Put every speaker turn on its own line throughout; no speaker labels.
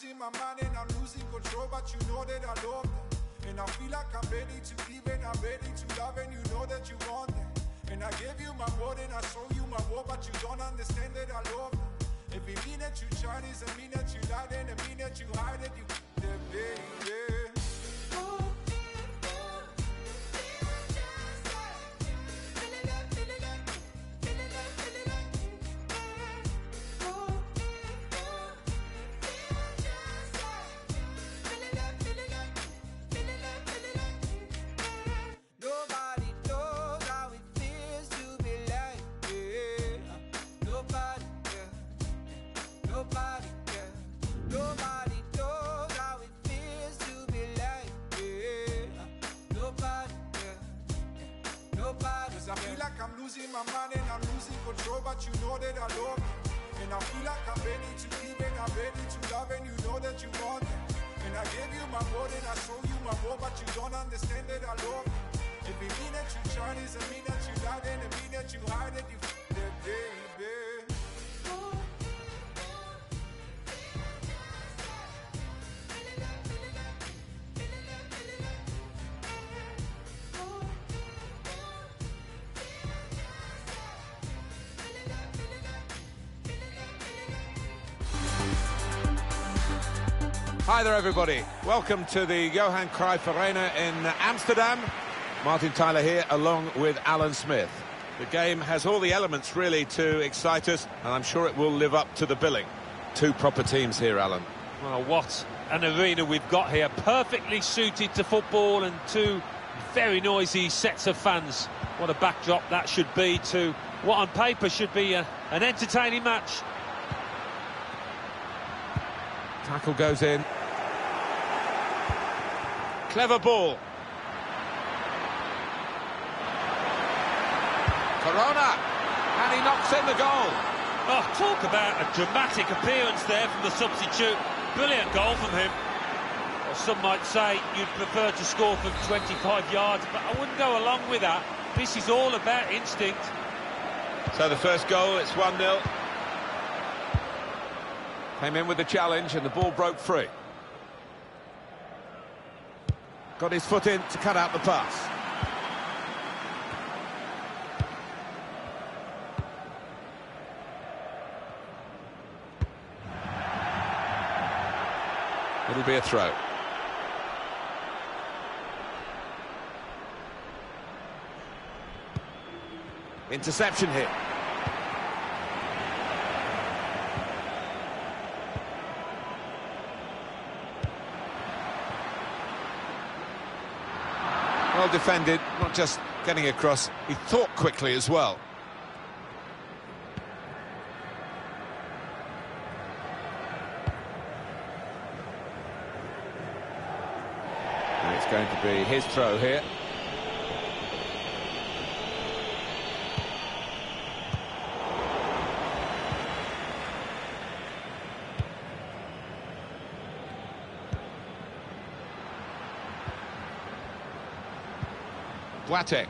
losing my mind and I'm losing control, but you know that I love that. And I feel like I'm ready to give and I'm ready to love, and you know that you want that. And I gave you my word and I show you my word, but you don't understand that I love that. If it mean that you tried, doesn't mean that you lied, and it mean that you hide it, you the baby. I feel like I'm losing my mind and I'm losing control, but you know that I love you. And I feel like I'm ready to give and I'm ready to love, and you know that you want it. And I gave you my word and I show you my word, but you don't understand that I love you. If it mean that you tried, doesn't mean that you lied, and it mean that you hide it, you that baby.
Hi there, everybody. Welcome to the Johan Cruyff Arena in Amsterdam. Martin Tyler here, along with Alan Smith. The game has all the elements, really, to excite us, and I'm sure it will live up to the billing. Two proper teams here, Alan.
Well, what an arena we've got here. Perfectly suited to football, and two very noisy sets of fans. What a backdrop that should be to what on paper should be an entertaining match.
Tackle goes in. Clever ball. Corona, and he knocks in the goal.
Oh, talk about a dramatic appearance there from the substitute. Brilliant goal from him. Well, some might say you'd prefer to score from 25 yards, but I wouldn't go along with that. This is all about instinct.
So the first goal, it's 1-0. Came in with the challenge and the ball broke free. Got his foot in to cut out the pass. It'll be a throw. Interception here. Well defended, not just getting across, he thought quickly as well. And it's going to be his throw here. Boateng.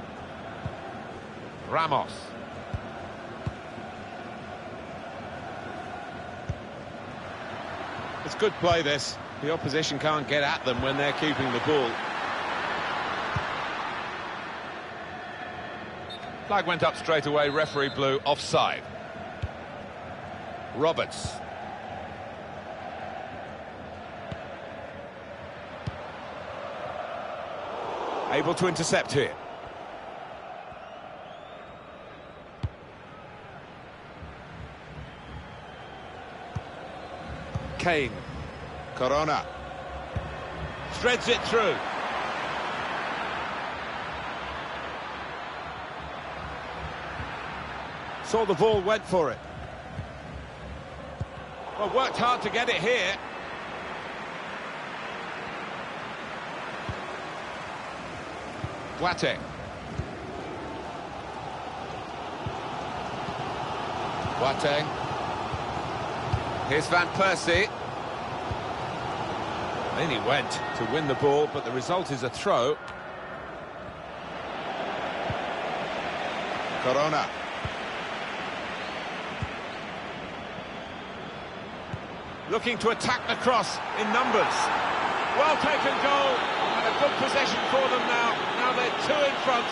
Ramos. It's good play, this. The opposition can't get at them when they're keeping the ball. Flag went up straight away, referee blew offside. Roberts. Able to intercept here. Kane. Corona. Threads it through. Saw the ball, went for it. Well, worked hard to get it here. Boateng. Boateng. Here's Van Persie. In he went to win the ball, but the result is a throw. Corona. looking to attack the cross in numbers. Well taken goal, and a good possession for them now. Now they're 2 in front.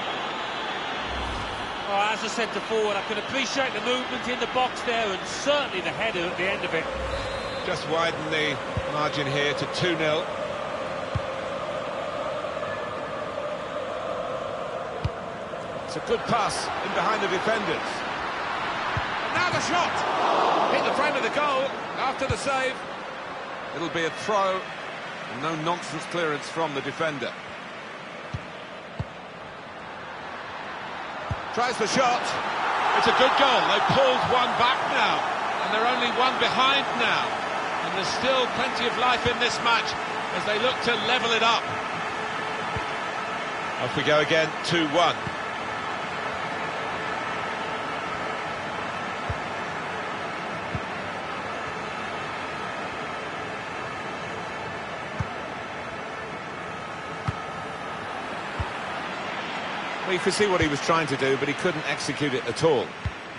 Oh, as I said to forward, I can appreciate the movement in the box there, and certainly the header at the end of it.
Just widen the margin here to 2-0. It's a good pass in behind the defenders. And now the shot! Hit the frame of the goal after the save. It'll be a throw. No nonsense clearance from the defender. Tries the shot. It's a good goal. They pulled one back now, and they're only one behind now. And there's still plenty of life in this match as they look to level it up. Off we go again, 2-1. Well, you could see what he was trying to do, but he couldn't execute it at all.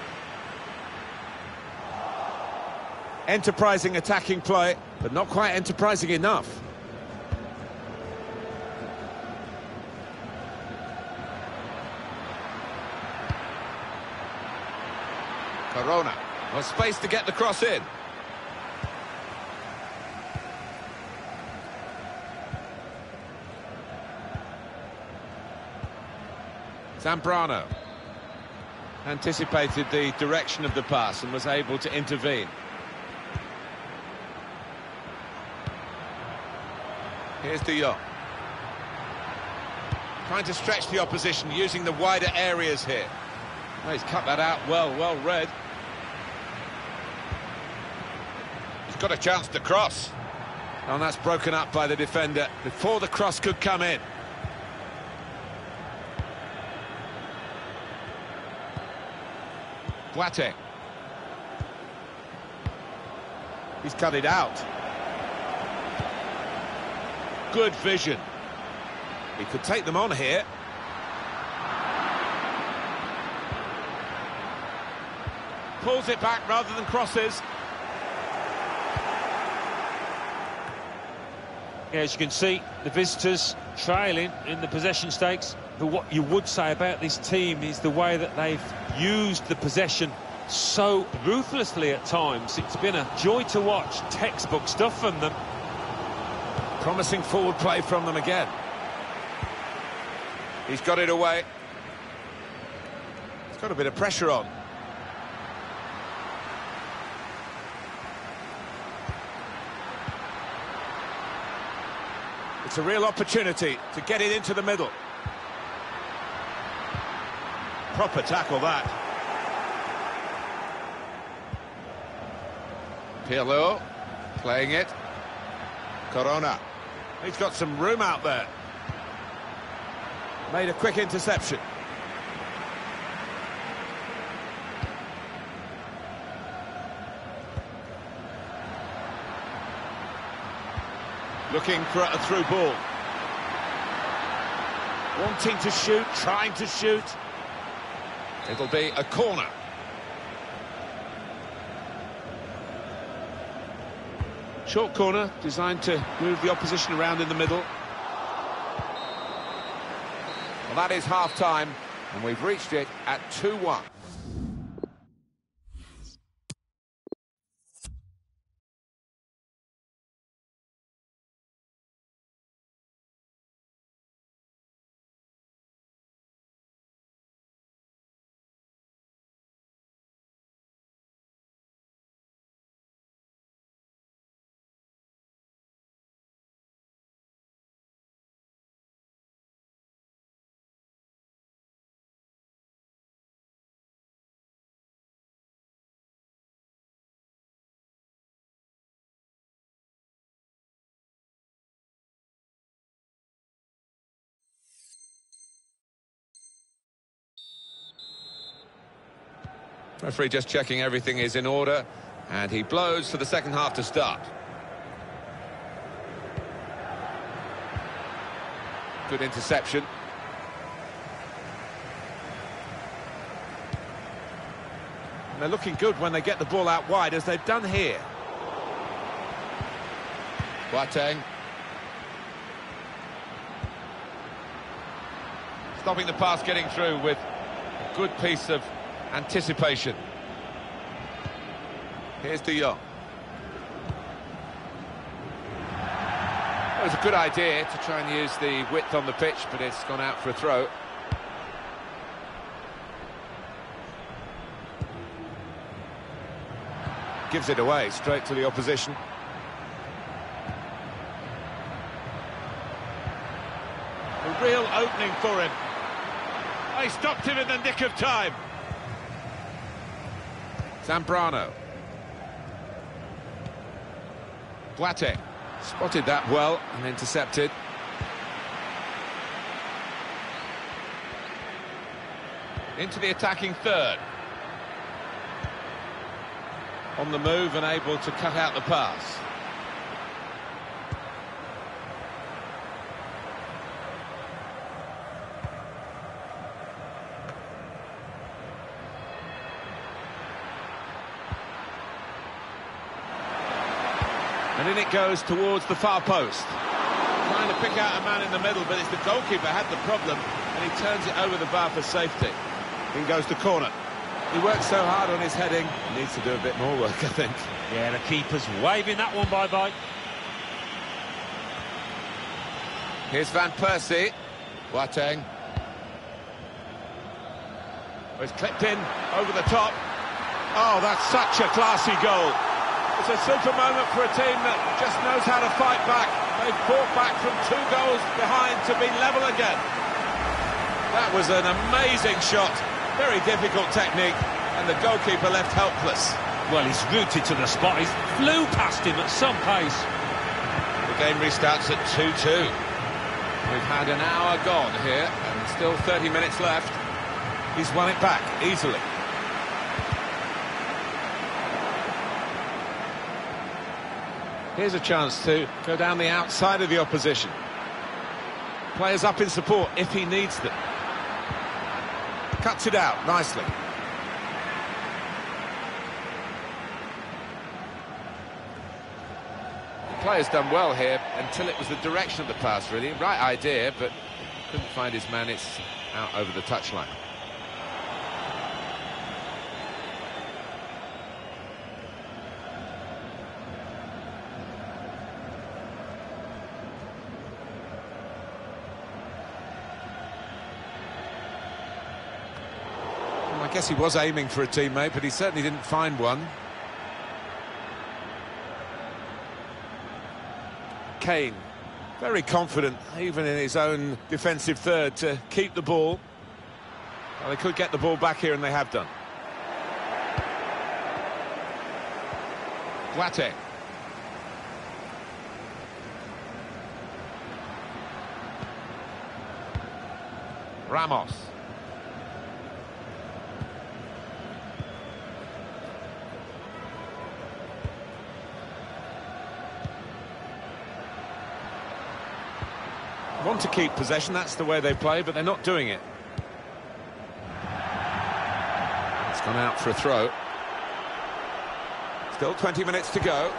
Enterprising attacking play, but not quite enterprising enough. Corona, well, space to get the cross in. Zambrano anticipated the direction of the pass and was able to intervene. Here's De Jong. Trying to stretch the opposition, using the wider areas here. Oh, he's cut that out well read. He's got a chance to cross. And that's broken up by the defender before the cross could come in. Boateng. He's cut it out. Good vision. He could take them on here. Pulls it back rather than crosses.
Yeah, as you can see, the visitors trailing in the possession stakes. But what you would say about this team is the way that they've used the possession so ruthlessly at times. It's been a joy to watch. Textbook stuff from them.
Promising forward play from them again. He's got it away. He's got a bit of pressure on. It's a real opportunity to get it into the middle. Proper tackle, that. Pirlo playing it. Corona. He's got some room out there. Made a quick interception. Looking for a through ball. Wanting to shoot, trying to shoot. It'll be a corner. Short corner, designed to move the opposition around in the middle. Well, that is half-time, and we've reached it at 2-1. Referee just checking everything is in order, and he blows for the second half to start. Good interception. And they're looking good when they get the ball out wide, as they've done here. Boateng. Stopping the pass getting through with a good piece of anticipation. Here's De Jong. It was a good idea to try and use the width on the pitch, but it's gone out for a throw. Gives it away straight to the opposition. A real opening for him. They stopped him in the nick of time. Zambrano. Boateng. Spotted that well and intercepted. Into the attacking third. On the move and able to cut out the pass. And in it goes towards the far post. Trying to pick out a man in the middle, but it's the goalkeeper had the problem, and he turns it over the bar for safety. In goes the corner. He works so hard on his heading, he needs to do a bit more work, I think.
Yeah, the keeper's waving that one bye-bye.
Here's Van Persie. Boateng. It's clipped in over the top. Oh, that's such a classy goal. It's a super moment for a team that just knows how to fight back. They've fought back from 2 goals behind to be level again. That was an amazing shot. Very difficult technique, and the goalkeeper left helpless.
Well, he's rooted to the spot. He's flew past him at some pace.
The game restarts at 2-2. We've had an hour gone here, and still 30 minutes left. He's won it back easily. Here's a chance to go down the outside of the opposition. Players up in support if he needs them. Cuts it out nicely. The player's done well here until it was the direction of the pass, really. Right idea, but couldn't find his man. It's out over the touchline. I guess he was aiming for a teammate, but he certainly didn't find one. Kane, very confident, even in his own defensive third, to keep the ball. Well, they could get the ball back here, and they have done. Boateng. Ramos. Want to keep possession, that's the way they play, but they're not doing it. It's gone out for a throw. Still 20 minutes to go.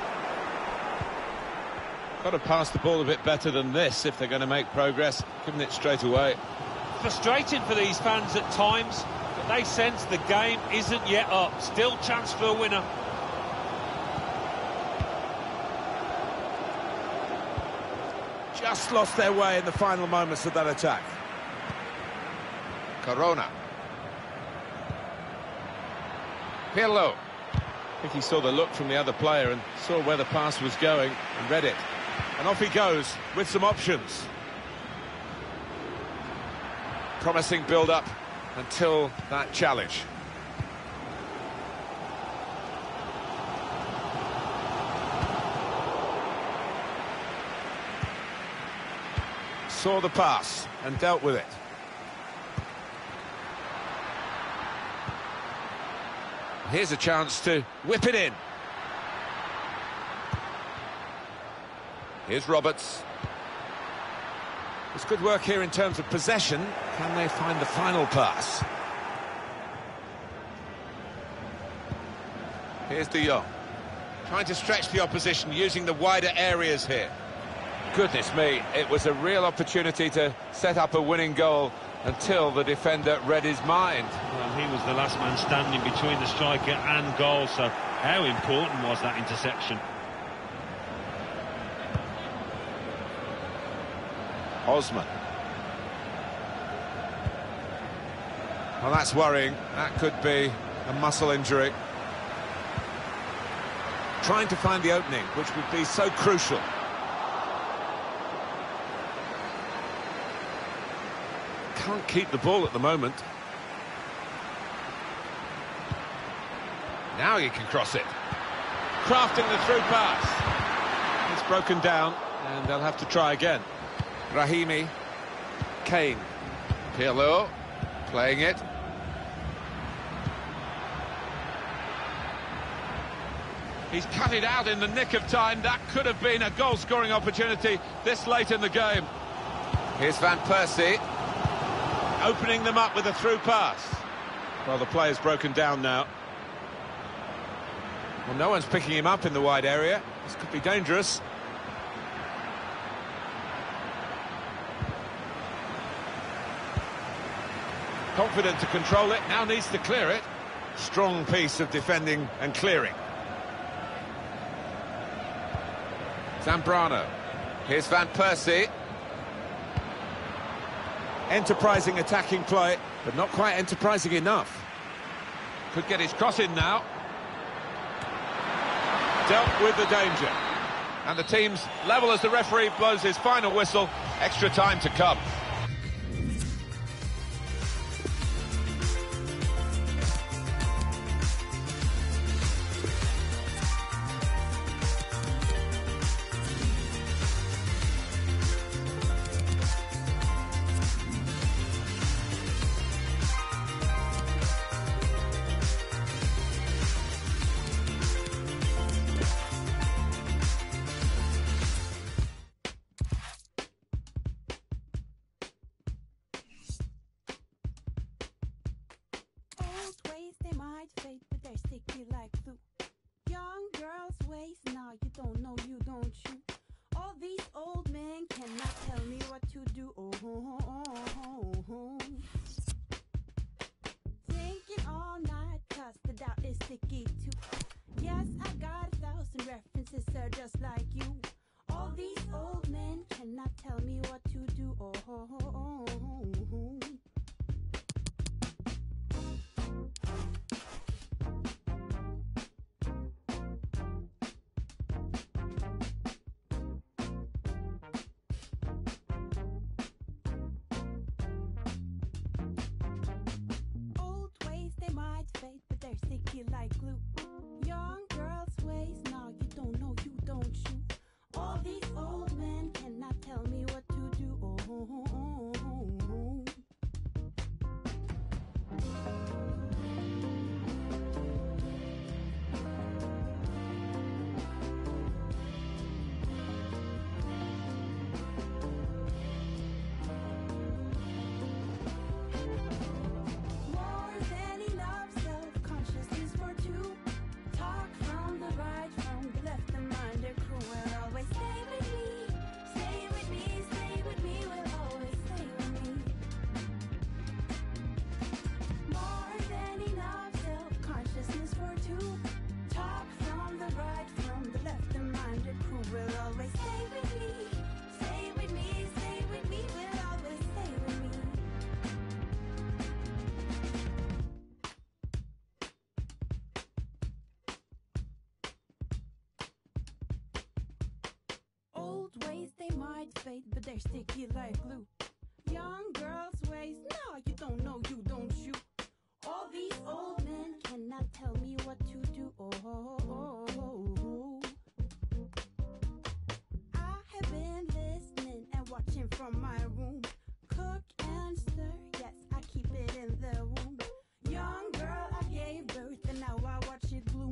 Got to pass the ball a bit better than this if they're going to make progress, giving it straight away.
Frustrating for these fans at times, but they sense the game isn't yet up. Still chance for a winner.
Just lost their way in the final moments of that attack. Corona. Pirlo. I think he saw the look from the other player and saw where the pass was going and read it. And off he goes with some options. Promising build-up until that challenge. Saw the pass and dealt with it. Here's a chance to whip it in. Here's Roberts. It's good work here in terms of possession. Can they find the final pass? Here's De Jong. Trying to stretch the opposition, using the wider areas here. Goodness me, it was a real opportunity to set up a winning goal until the defender read his mind.
Well, he was the last man standing between the striker and goal, so how important was that interception?
Osman. Well, that's worrying. That could be a muscle injury. Trying to find the opening, which would be so crucial. Can't keep the ball at the moment. Now you can cross it. Crafting the through pass. It's broken down, and they'll have to try again. Rahimi. Kane. Pirlo. Playing it. He's cut it out in the nick of time. That could have been a goal-scoring opportunity this late in the game. Here's Van Persie. Opening them up with a through pass. Well, the player's broken down now. Well, no one's picking him up in the wide area. This could be dangerous. Confident to control it, now needs to clear it. Strong piece of defending and clearing. Zambrano. Here's Van Persie. Enterprising attacking play, but not quite enterprising enough. Could get his cross in now. Dealt with the danger. And the team's level as the referee blows his final whistle. Extra time to come.
They might fade, but they're sticky like glue. Young girls waste, now you don't know, you don't you. All these old men cannot tell me what to do. Thinking all night, cause the doubt is sticky too. Yes, I got 1,000 references, they're just like you. All these old men cannot tell me what to do. But they're sticky like glue. Young girls waste, now you don't know, you don't you. All these old men cannot tell me what to do. Ways they might fade, but they're sticky like glue. Young girls waste, now you don't know, you don't you. All these old men cannot tell me what to do. I have been listening and watching from my room. Cook and stir, yes, I keep it in the womb. Young girl, I gave birth and now I watch it bloom.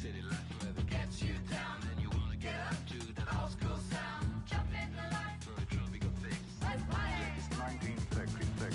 city life where it gets you down, and you wanna get up to that old school sound. Jump in the light for a tropical fix. Let's party.
It's 1966.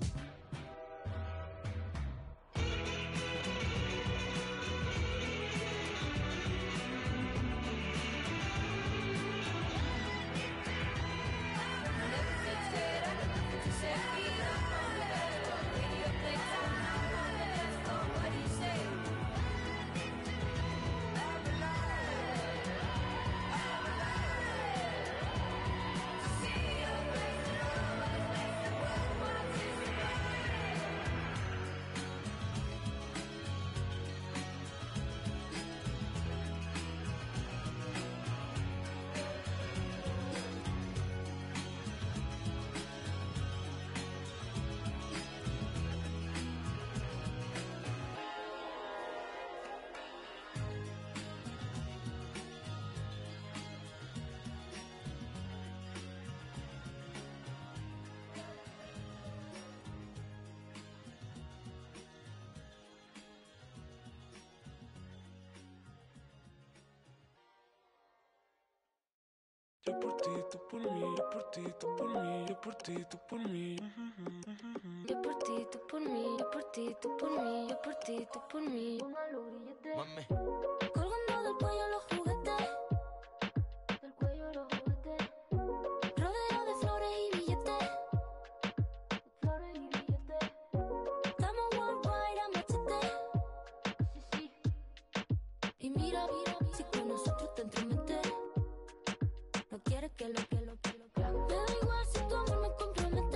Yo por ti, tú por mí, yo por ti, tú por mí, yo por ti, tú por mí.
Yo por ti, tú por mí, yo por ti, tú por mí, yo por ti, tú por mí.
Mami.
Colgando del cuello los juguetes, del cuello los juguetes. Rodeo de flores y billetes, flores y billetes. Estamos worldwide a machete, sí, sí. Y mira, si con nosotros te entrometes, no quieres que lo. Me da igual si tu amor me compromete.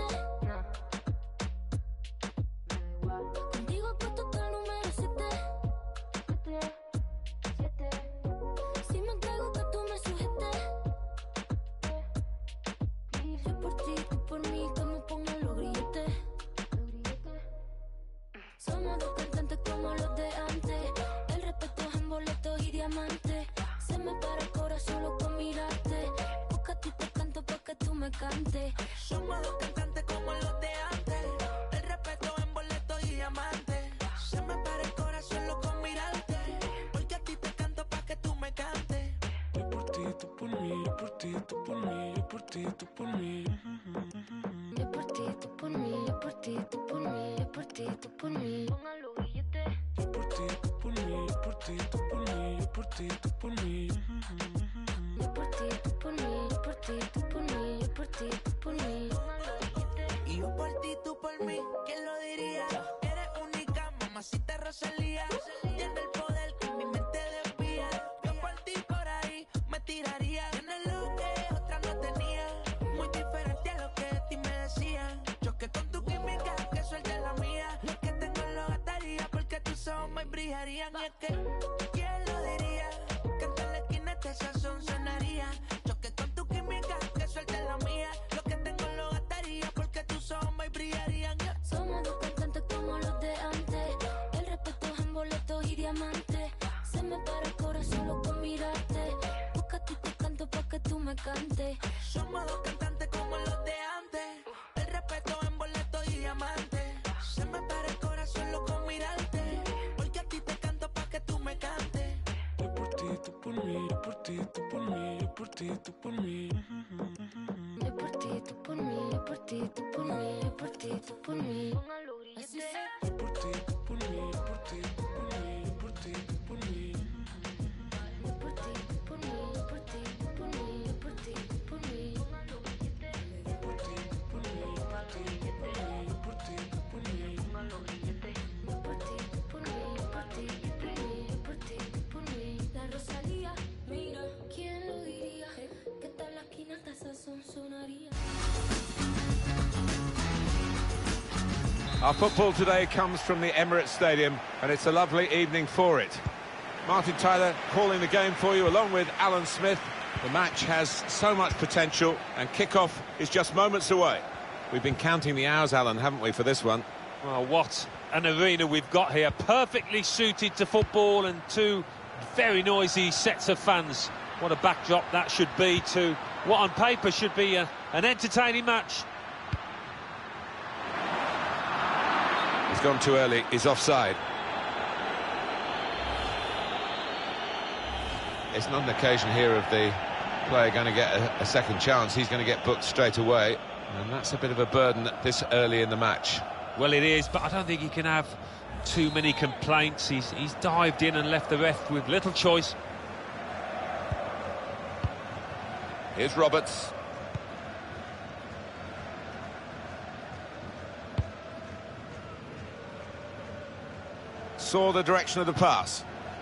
Contigo apuesto hasta el número 7. Si me entrego que tú me sujetes. Yo por ti, tú por mí, que me pongan los grilletes. Somos dos cantantes como los de antes. El respeto es en boletos y diamantes. Se me para el corazón solo con mirarte. Porque a ti te canto pa' que tú me cantes.
Somos dos cantantes como los de antes. El respeto en boletos y diamantes. Se me para el corazón solo con mirarte. Porque a ti te canto pa' que tú me cantes.
Yo por ti, tú por mí, yo por ti, tú por mí, yo por ti, tú por mí.
Yo por ti, tú por mí, yo por ti, tú por mí, yo por ti, tú por mí. Pongan los billetes.
Yo por ti, tú por mí, yo por ti, tú por mí, yo por ti, tú por mí.
Yo por ti, tú por mí, yo por ti, tú por mí, yo por ti, tú por mí. Pongan los billetes.
Y yo por ti, tú por mí, ¿quién lo diría? Eres única, mamacita Rosalía. Tiene el poder que mi mente desvía. Yo por ti por ahí me tiraría. Tienes lo que otra no tenía. Muy diferente a lo que de ti me decían. Choque con tu química, que suelte la mía. Lo que tengo lo gastaría porque tus ojos me brillarían. Y es que, ¿quién lo diría? Que en la esquina este sazón sonaría. Choque con tu química, que suelte la mía. Lo que tengo lo gastaría porque tus ojos me brillarían.
Somos dos cantantes como los de antes. El respeto es en boletos y diamantes. Se me para el corazón solo con mirarte. Porque a ti te canto pa' que tú me cantes.
Somos dos cantantes como los de antes. El respeto en boletos y diamantes. Se me para el corazón solo con mirarte. Porque a ti te canto pa' que tú me cantes.
Yo por ti, tú por mí, yo por ti, tú por mí, yo por ti, tú por mí.
Yo por ti, tú por mí, yo por ti, tú por mí, yo por ti, tú por mí. Pongan los grilletes.
Yo por ti, tú por mí, yo por ti, tú por mí, yo por ti, tú por mí.
Yo por ti, tú por mí, yo por ti, tú por mí, yo por ti, tú por mí. Pongan los grilletes.
Yo por ti, tú por mí, yo por ti, tú por mí, yo por ti, tú por mí.
Pongan los grilletes. Yo por ti, tú por mí, yo por ti, tú por mí, yo por ti, tú por mí. La Rosalía, mira, ¿quién lo diría? Que tal la esquina hasta sazón sonaría.
Our football today comes from the Emirates Stadium, and it's a lovely evening for it. Martin Tyler calling the game for you, along with Alan Smith. The match has so much potential, and kick-off is just moments away. We've been counting the hours, Alan, haven't we, for this one?
Well, what an arena we've got here. Perfectly suited to football and two very noisy sets of fans. What a backdrop that should be to what on paper should be an entertaining match.
He's gone too early, he's offside. it's not an occasion here of the player going to get a second chance. He's going to get booked straight away, and that's a bit of a burden this early in the match.
Well, it is, but I don't think he can have too many complaints. He's dived in and left the ref with little choice.
Here's Roberts. Saw the direction of the pass.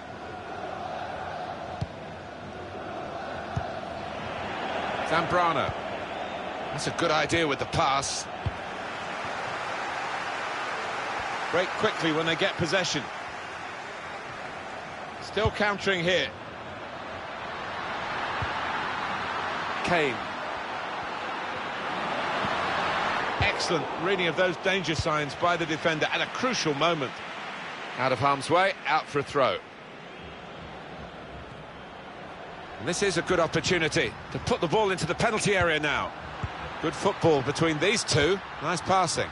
Zambrano. That's a good idea with the pass. Break quickly when they get possession. Still countering here. Kane. Excellent reading of those danger signs by the defender at a crucial moment. Out of harm's way, out for a throw. And this is a good opportunity to put the ball into the penalty area now. Good football between these two. Nice passing.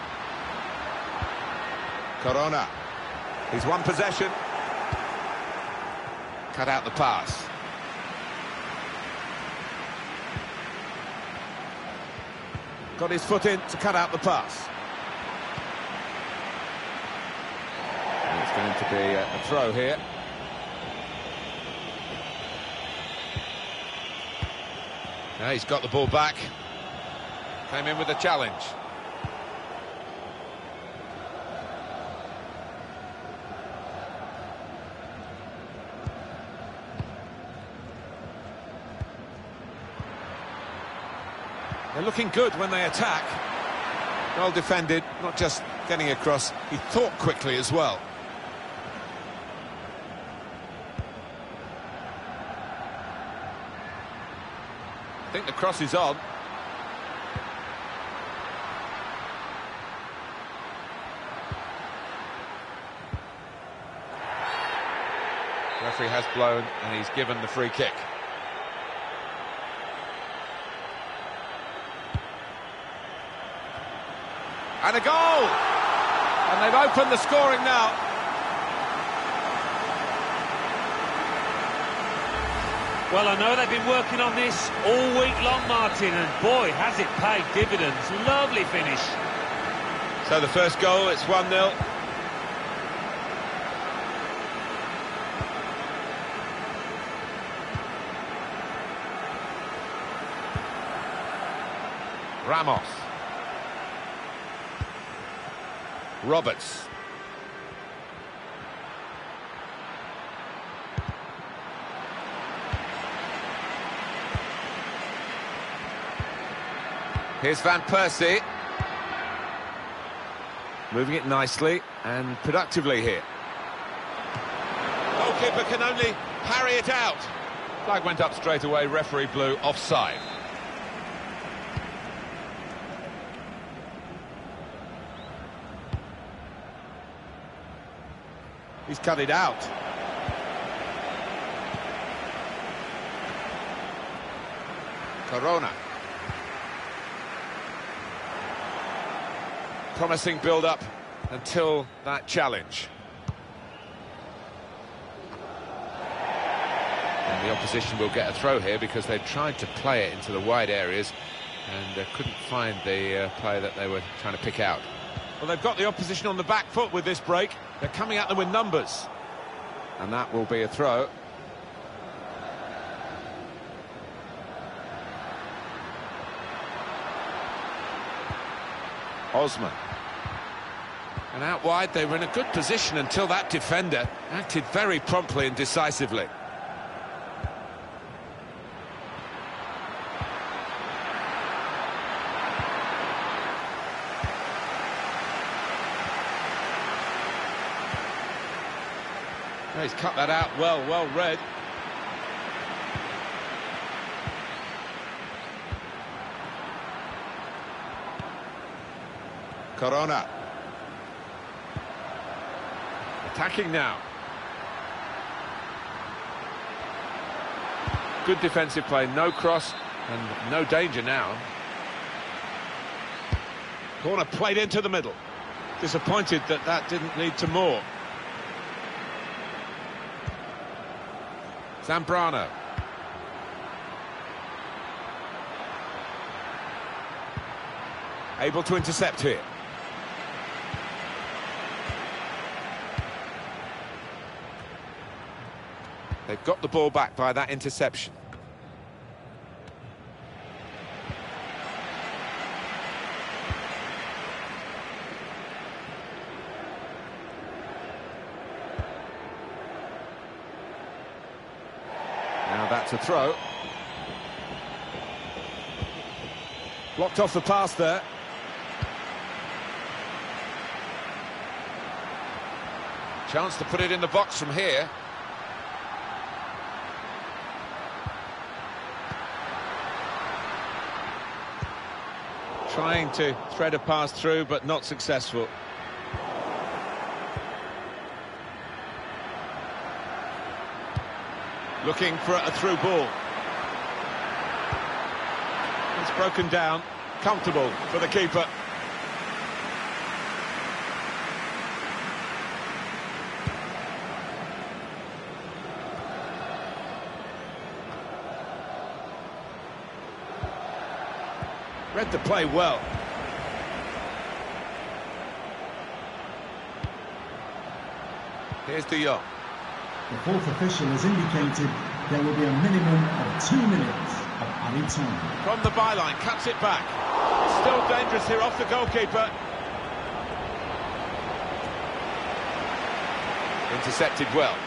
Corona. He's won possession. Cut out the pass. Got his foot in to cut out the pass. And it's going to be a throw here. Now he's got the ball back. Came in with a challenge. They're looking good when they attack. Well defended, not just getting across, he thought quickly as well. I think the cross is on. The referee has blown and he's given the free kick. And a goal! And they've opened the scoring now.
Well, I know they've been working on this all week long, Martin, and boy, has it paid dividends. Lovely finish.
So the first goal, it's 1-0. Ramos. Roberts. Here's Van Persie. Moving it nicely and productively here. Goalkeeper can only parry it out. Flag went up straight away, referee blew offside. He's cut it out. Corona. Promising build-up until that challenge. And the opposition will get a throw here because they tried to play it into the wide areas and couldn't find the player that they were trying to pick out. Well, they've got the opposition on the back foot with this break. They're coming at them with numbers. And that will be a throw. Osman. And out wide, they were in a good position until that defender acted very promptly and decisively. He's cut that out well read. Corona. Attacking now. Good defensive play, no cross and no danger now. Corner played into the middle. Disappointed that didn't lead to more. Zambrano. Able to intercept here. They've got the ball back by that interception. Now that's a throw. Blocked off the pass there. Chance to put it in the box from here. Trying to thread a pass through, but not successful. Looking for a through ball. It's broken down. Comfortable for the keeper. Read the play well. Here's De Jong.
The fourth official has indicated there will be a minimum of 2 minutes of added time.
From the byline, cuts it back. Still dangerous here off the goalkeeper. Intercepted well.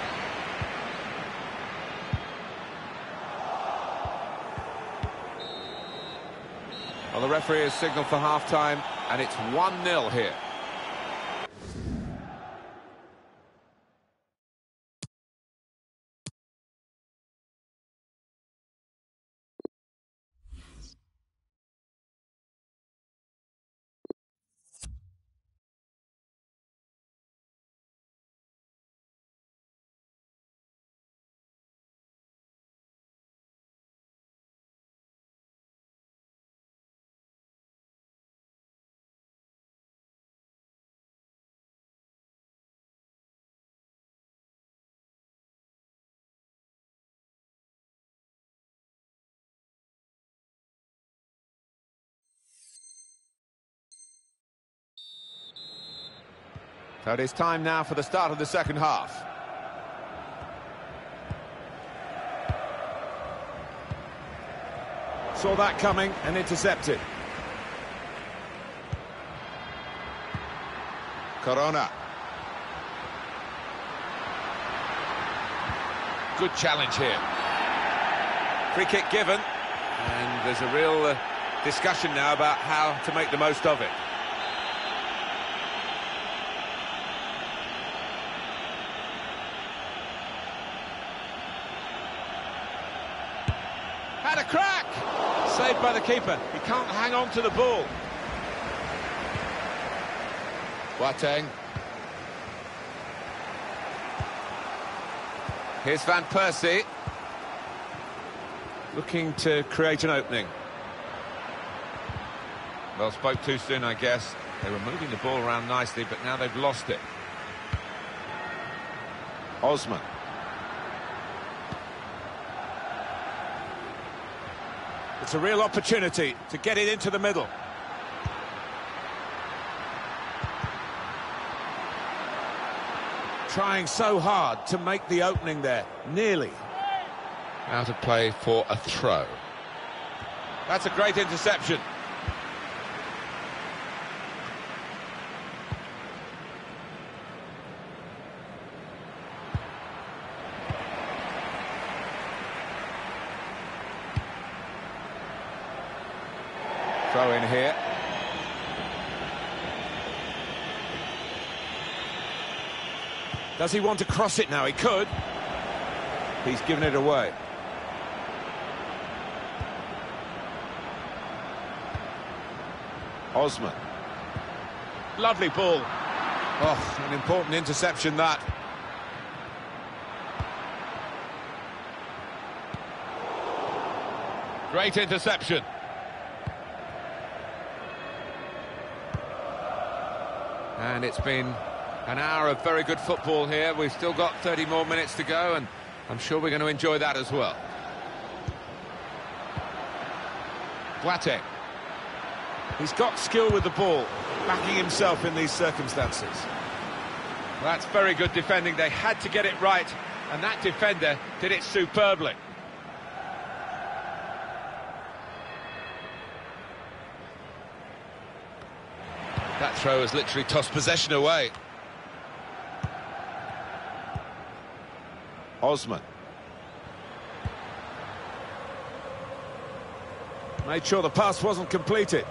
Well, the referee has signalled for half-time, and it's 1-0 here. So it is time now for the start of the second half. Saw that coming and intercepted. Corona. Good challenge here. Free kick given. And there's a real discussion now about how to make the most of it. Had a crack! Saved by the keeper. He can't hang on to the ball. Boateng. Here's Van Persie. Looking to create an opening. Well, spoke too soon, I guess. They were moving the ball around nicely, but now they've lost it. Osman. It's a real opportunity to get it into the middle. Trying so hard to make the opening there. Nearly. Out of play for a throw. That's a great interception. Throw in here. Does he want to cross it now? He could. He's given it away. Osman. Lovely ball. Oh, an important interception that. Great interception. And it's been an hour of very good football here. We've still got 30 more minutes to go, and I'm sure we're going to enjoy that as well. Boateng. He's got skill with the ball, backing himself in these circumstances. That's very good defending. They had to get it right, and that defender did it superbly. That throw has literally tossed possession away. Osman. Made sure the pass wasn't completed.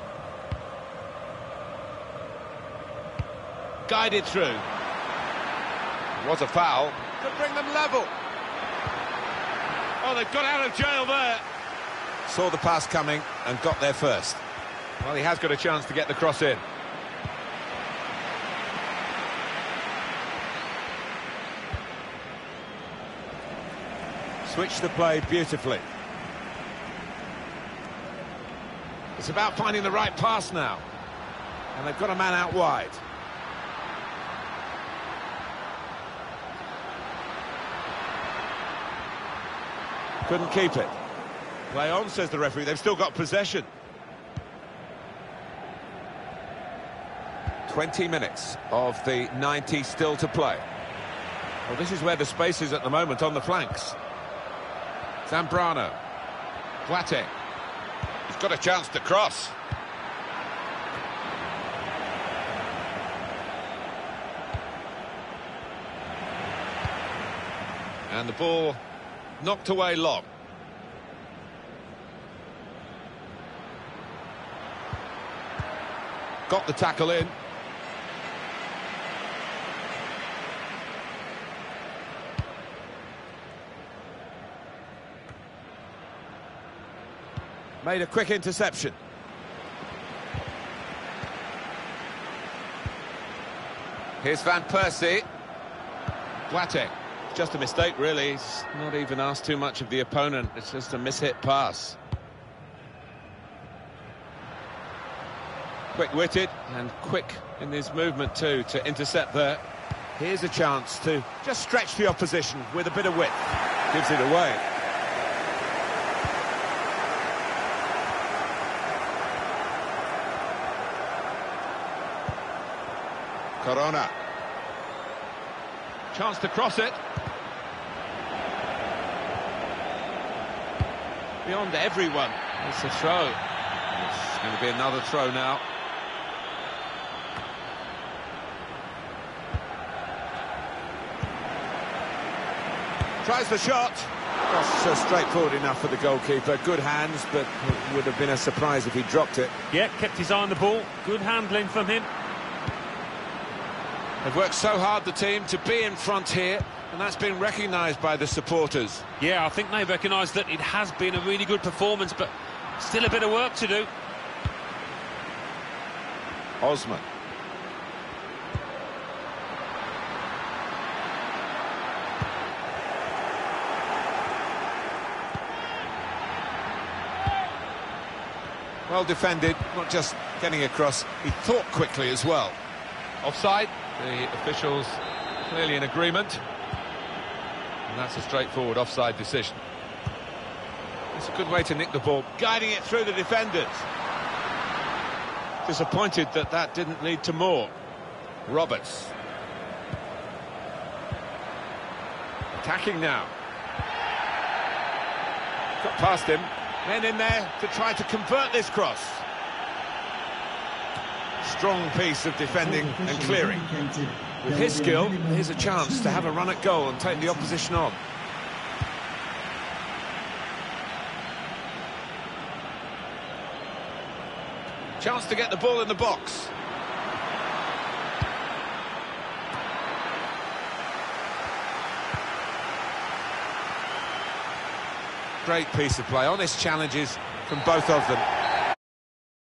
Guided through. It was a foul. Could bring them level. Oh, they've got out of jail there. Saw the pass coming and got there first. Well, he has got a chance to get the cross in. Switched the play beautifully. It's about finding the right pass now. And they've got a man out wide. Couldn't keep it. Play on, says the referee. They've still got possession. 20 minutes of the 90 still to play. Well, this is where the space is at the moment on the flanks. Zambrano. Boateng. He's got a chance to cross. And the ball knocked away long. Got the tackle in. Made a quick interception. Here's Van Persie. Boateng. Just a mistake, really. He's not even asked too much of the opponent. It's just a mishit pass. Quick-witted and quick in his movement too to intercept there. Here's a chance to just stretch the opposition with a bit of width. Gives it away. Corona. Chance to cross it. Beyond everyone. It's a throw. It's going to be another throw now. Tries the shot. That's straightforward enough for the goalkeeper. Good hands, but it would have been a surprise if he dropped it.
Yeah, kept his eye on the ball. Good handling from him.
They've worked so hard, the team, to be in front here, and that's been recognised by the supporters.
Yeah, I think they recognise that it has been a really good performance, but still a bit of work to do.
Osman. Well defended, not just getting across, he thought quickly as well. Offside. The officials clearly in agreement. And that's a straightforward offside decision. It's a good way to nick the ball, guiding it through the defenders. Disappointed that that didn't lead to more. Roberts. Attacking now. Got past him. Men in there to try to convert this cross. Strong piece of defending and clearing. With his skill, here's a chance to have a run at goal and take the opposition on. Chance to get the ball in the box. Great piece of play, honest challenges from both of them.